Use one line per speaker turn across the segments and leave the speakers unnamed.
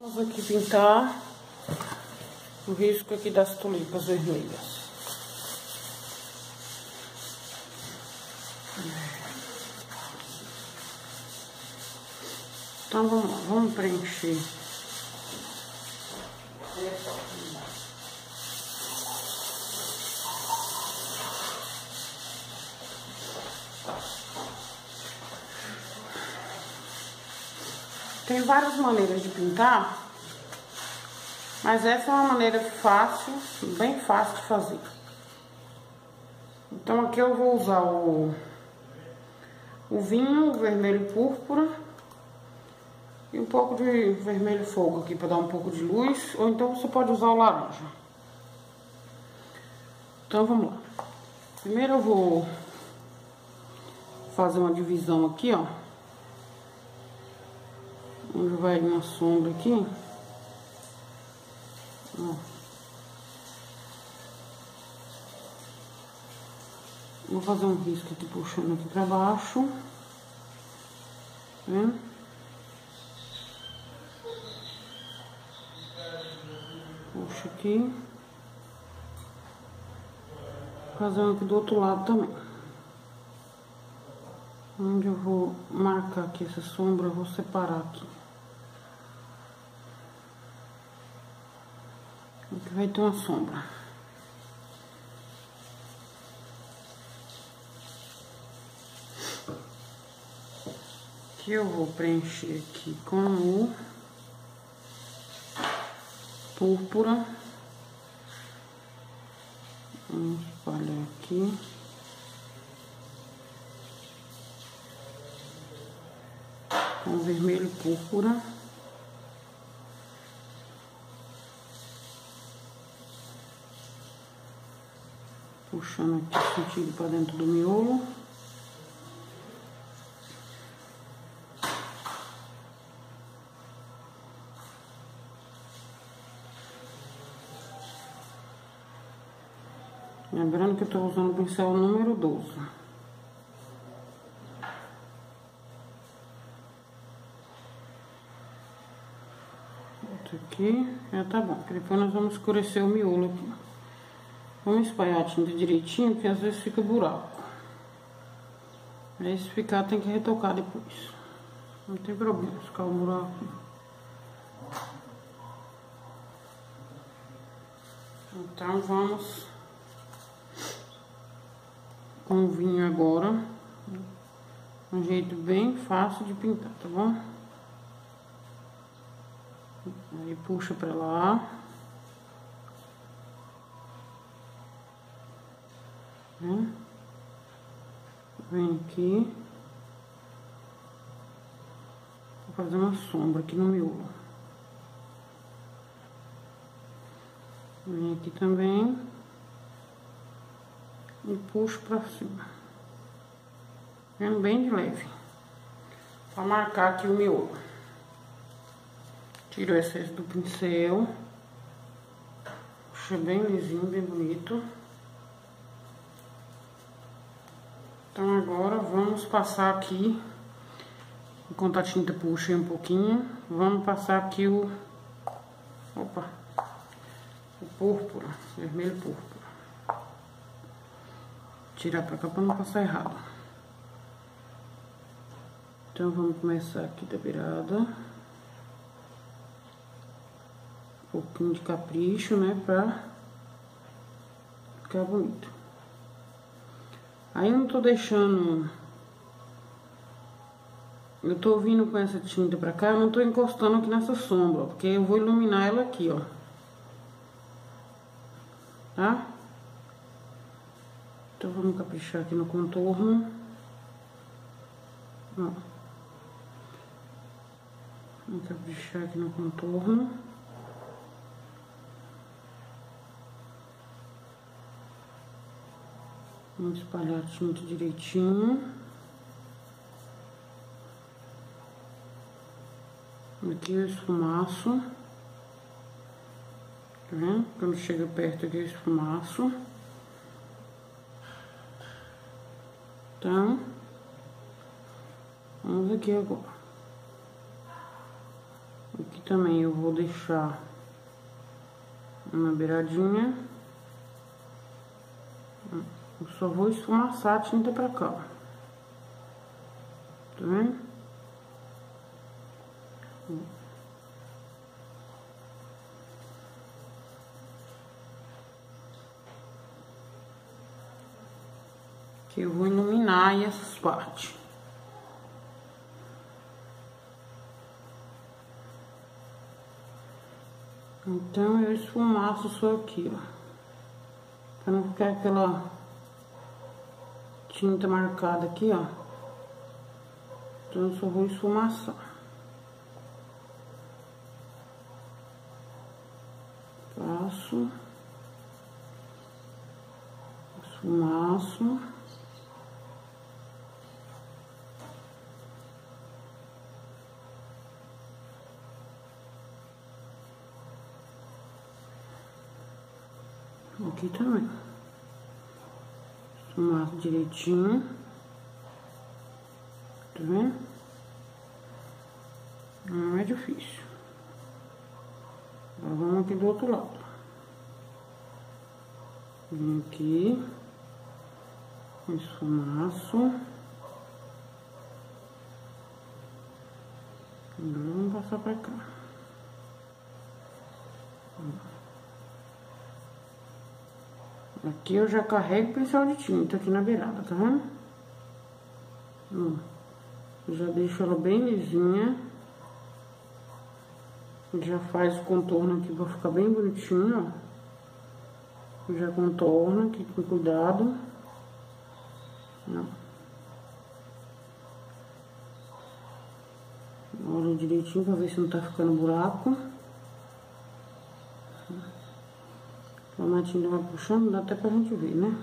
Vamos aqui pintar o risco aqui das tulipas vermelhas. Então vamos lá, vamos preencher. Tem várias maneiras de pintar, mas essa é uma maneira fácil, bem fácil de fazer. Então aqui eu vou usar o vinho, o vermelho púrpura e um pouco de vermelho fogo aqui para dar um pouco de luz, ou então você pode usar o laranja. Então vamos lá. Primeiro eu vou fazer uma divisão aqui, ó. Onde vai uma sombra aqui. Ó. Vou fazer um risco aqui, puxando aqui pra baixo. Tá vendo? Puxo aqui. Fazendo aqui do outro lado também. Onde eu vou marcar aqui essa sombra, eu vou separar aqui. Aqui vai ter uma sombra. Aqui eu vou preencher aqui com o púrpura. Vamos espalhar aqui. Com vermelho púrpura. Puxando aqui o sentido para dentro do miolo. Lembrando que eu estou usando o pincel número 12. Outro aqui, já tá bom, porque depois nós vamos escurecer o miolo aqui. Vamos espalhar a tinta direitinho, porque às vezes fica buraco. Aí se ficar, tem que retocar depois. Não tem problema ficar o buraco. Então vamos com o vinho agora. Um jeito bem fácil de pintar, tá bom? Aí puxa pra lá. Vem aqui. Vou fazer uma sombra aqui no miolo. Vem aqui também. E puxo pra cima. Vendo bem de leve. Pra marcar aqui o miolo. Tiro o excesso do pincel. Puxa bem lisinho, bem bonito. Então agora vamos passar aqui, enquanto a tinta puxa um pouquinho, vamos passar aqui o púrpura, vermelho púrpura. Tirar pra cá pra não passar errado. Então vamos começar aqui da beirada. Um pouquinho de capricho, né, pra ficar bonito. Aí eu não tô deixando... Eu tô vindo com essa tinta pra cá, eu não tô encostando aqui nessa sombra, porque eu vou iluminar ela aqui, ó. Tá? Então vamos caprichar aqui no contorno. Ó. Vamos caprichar aqui no contorno. Vamos espalhar a tinta direitinho. Aqui eu esfumaço. Tá vendo? Quando chega perto aqui eu esfumaço. Então, vamos aqui agora. Aqui também eu vou deixar uma beiradinha. Eu só vou esfumaçar a tinta pra cá, ó. Tá vendo? Que eu vou iluminar aí essas partes. Então eu esfumaço só aqui, ó, pra não ficar aquela tinta marcada aqui, ó. Então eu só vou esfumaçar. Passo, esfumaço. Aqui também. Esfumaço direitinho. Tá vendo? Não é difícil. Agora vamos aqui do outro lado. Vem aqui. Esfumaço. Agora vamos passar pra cá. Aqui eu já carrego o pincel de tinta aqui na beirada, tá vendo? Já deixo ela bem lisinha. Já faz o contorno aqui pra ficar bem bonitinho, ó. Já contorna aqui com cuidado. Olha direitinho pra ver se não tá ficando buraco. A matinha vai puxando, dá até pra gente ver, né?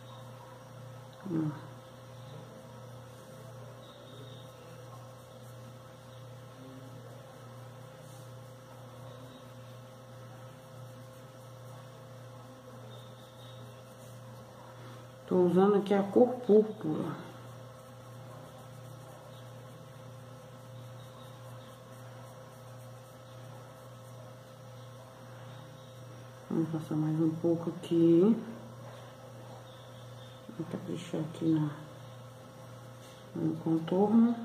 Tô usando aqui a cor púrpura. Vamos passar mais um pouco aqui. Vou deixar aqui no contorno.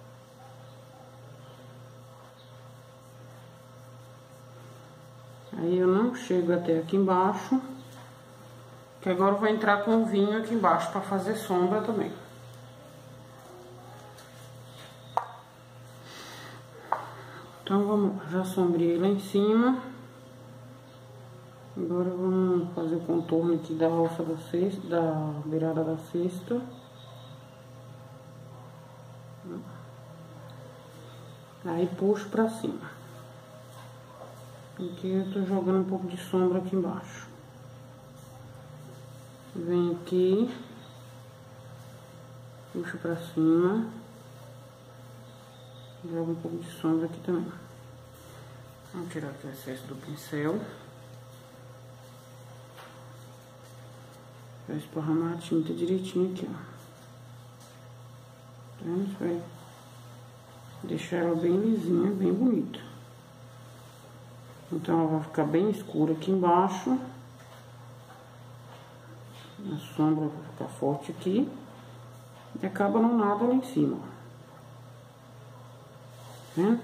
Aí eu não chego até aqui embaixo, que agora eu vou entrar com o vinho aqui embaixo para fazer sombra também. Então vamos, já sombrei lá em cima. Agora vamos fazer o contorno aqui da alça da cesta, da beirada da cesta. Aí puxo pra cima. Aqui eu tô jogando um pouco de sombra aqui embaixo. Vem aqui, puxo pra cima. Jogo um pouco de sombra aqui também. Vamos tirar aqui o excesso do pincel. Vai esparramar a tinta direitinho aqui, ó. Tá vendo? Vai deixar ela bem lisinha, bem bonita. Então ela vai ficar bem escura aqui embaixo. A sombra vai ficar forte aqui. E acaba não nada lá em cima, ó. Tá vendo?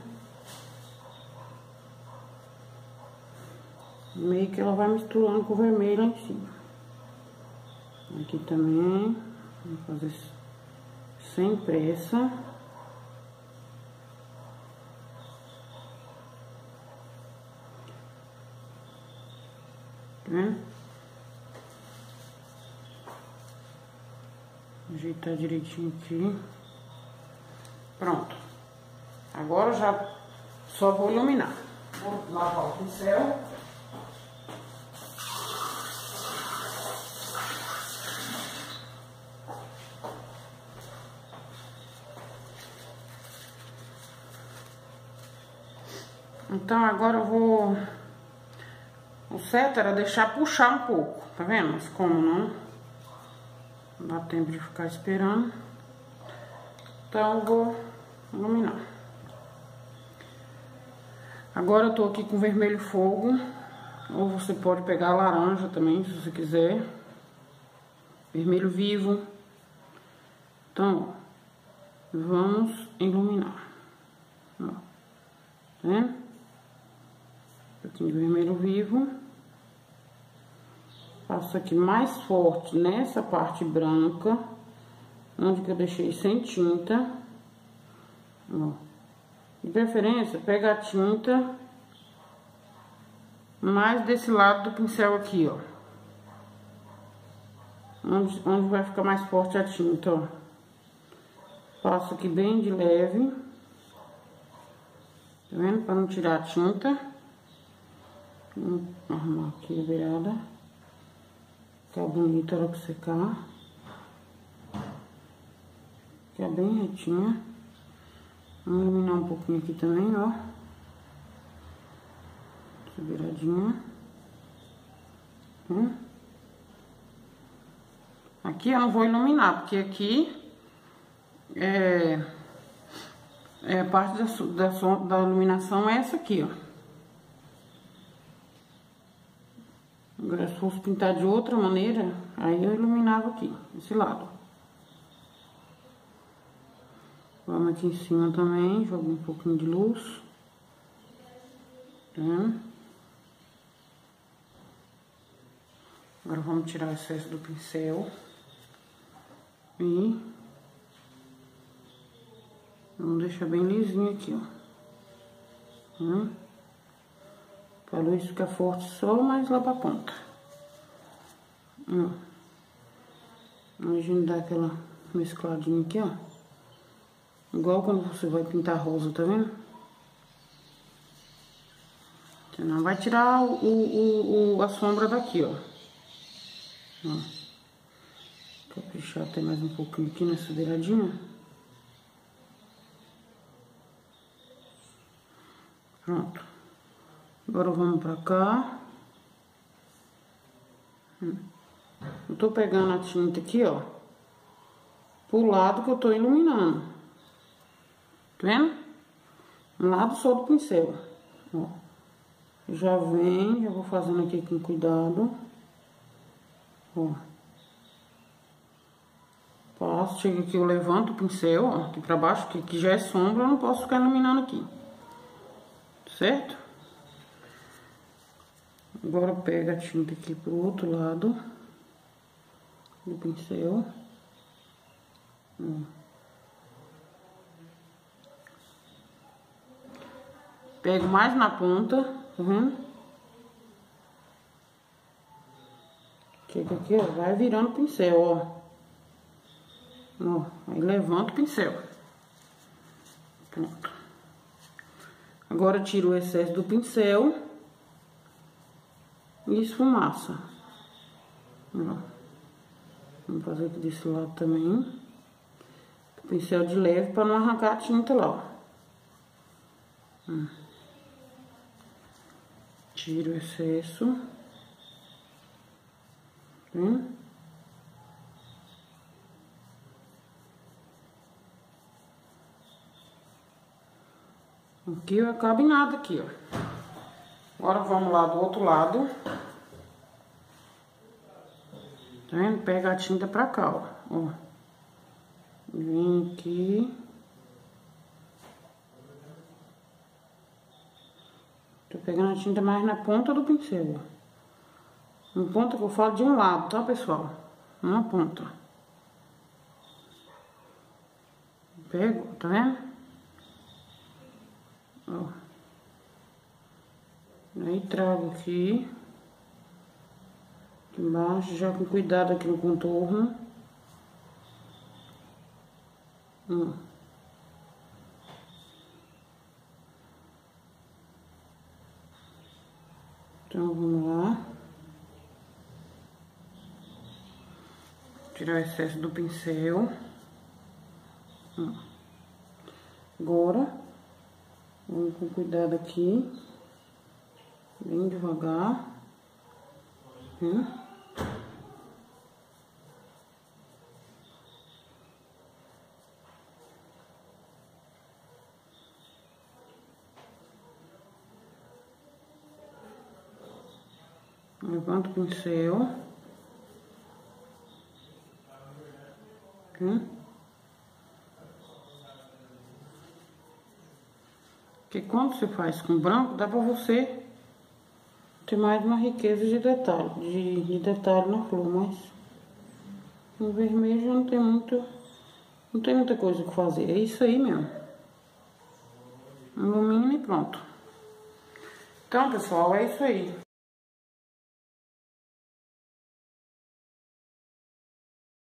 Meio que ela vai misturando com o vermelho lá em cima. Aqui também, vamos fazer sem pressa. Tá vendo? Ajeitar direitinho aqui. Pronto. Agora já só vou iluminar. Vou lavar o pincel. Então agora eu vou... O certo era deixar puxar um pouco, tá vendo? Mas como não dá tempo de ficar esperando, então eu vou iluminar. Agora eu tô aqui com vermelho fogo, ou você pode pegar laranja também, se você quiser. Vermelho vivo. Então, ó, vamos iluminar. Ó, tá vendo? Um pouquinho de vermelho vivo. Passo aqui mais forte nessa parte branca, onde que eu deixei sem tinta. Ó. De preferência, pega a tinta mais desse lado do pincel aqui, ó. Onde vai ficar mais forte a tinta, ó. Passo aqui bem de leve. Tá vendo? Pra não tirar a tinta. Vou arrumar aqui a beirada. Ficar bonita na hora que secar. Ficar bem retinha. Vamos iluminar um pouquinho aqui também, ó. Essa beiradinha. Aqui eu não vou iluminar, porque aqui é a parte da iluminação é essa aqui, ó. Agora, se fosse pintar de outra maneira, aí eu iluminava aqui, esse lado. Vamos aqui em cima também, jogo um pouquinho de luz. Tá vendo? Agora vamos tirar o excesso do pincel. E vamos deixar bem lisinho aqui, ó. Pra luz ficar forte só mais lá pra ponta. Imagina dar aquela mescladinha aqui, ó. Igual quando você vai pintar rosa, tá vendo? Você não vai tirar a sombra daqui, ó. Caprichar até mais um pouquinho aqui nessa beiradinha. Pronto. Agora vamos pra cá. Eu tô pegando a tinta aqui, ó, pro lado que eu tô iluminando. Tá vendo? Um lado só do pincel. Ó. Já vou fazendo aqui com cuidado. Ó. Passo, chega aqui, eu levanto o pincel, ó, aqui pra baixo, que aqui já é sombra, eu não posso ficar iluminando aqui. Certo? Agora pega a tinta aqui pro outro lado do pincel. Pego mais na ponta, tá vendo? Chega aqui, ó, vai virando o pincel, ó. Ó, aí levanta o pincel. Pronto. Agora tiro o excesso do pincel e esfumaça. Ó. Vamos fazer aqui desse lado também. Pincel de leve para não arrancar a tinta lá, ó. Tiro o excesso. Aqui eu acabo em nada aqui, ó. Agora vamos lá do outro lado. Tá vendo? Pega a tinta pra cá, ó. Vem aqui. Tô pegando a tinta mais na ponta do pincel, ó. Na ponta que eu falo de um lado, tá, pessoal? Uma ponta. Pego, tá vendo? Ó. Aí trago aqui embaixo, já com cuidado aqui no contorno. Então vamos lá. Tirar o excesso do pincel. Agora, vamos com cuidado aqui. Bem devagar. Levanta o pincel. Aqui. Porque quando você faz com branco, dá pra você ter mais uma riqueza de detalhe, de detalhe na flor, mas no vermelho já não tem muita coisa que fazer. É isso aí mesmo. Ilumina e pronto. Então, pessoal, é isso aí.